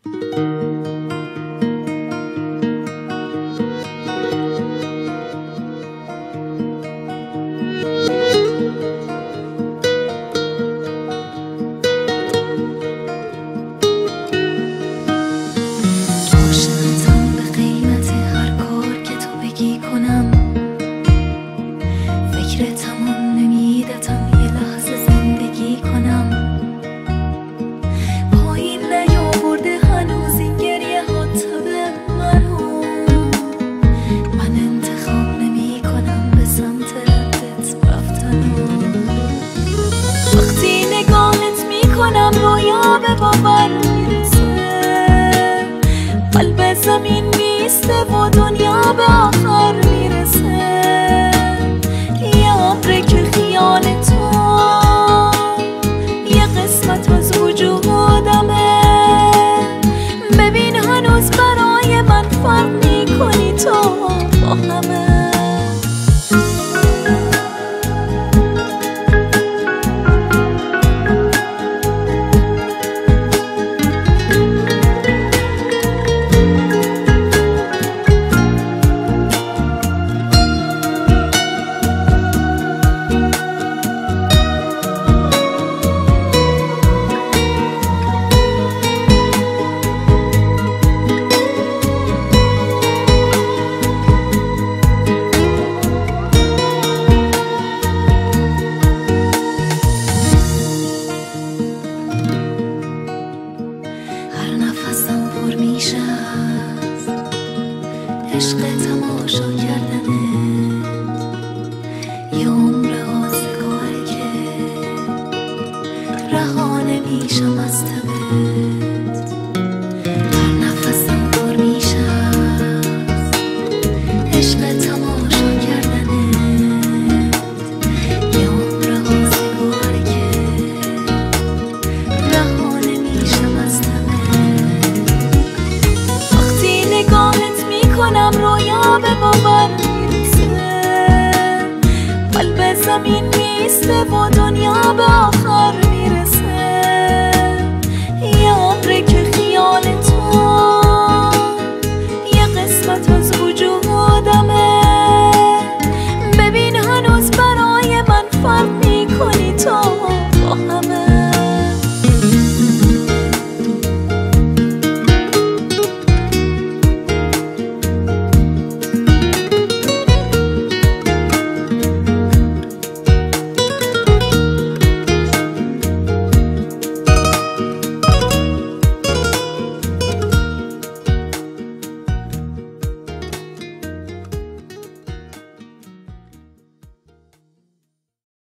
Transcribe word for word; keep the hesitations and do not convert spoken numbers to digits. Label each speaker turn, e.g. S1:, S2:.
S1: رویا به باور میرسه، قلب زمین میسته و دنیا به آخر میرسه. یه عمره که خیال تو یه قسمت از وجودمه. ببین هنوز برای من فرق میکنی تو با همه. عشق تماشا کردنت یه عمر آزگاره که رها نمیشم از تبت. هر نفسم پر میشه عشق تماشا کردنت یه عمر آزگاره که رها نمیشم از تبت. وقتی نگاهت کنم رویا به باور میرسه، قلب زمین میسته و دنیا به آخر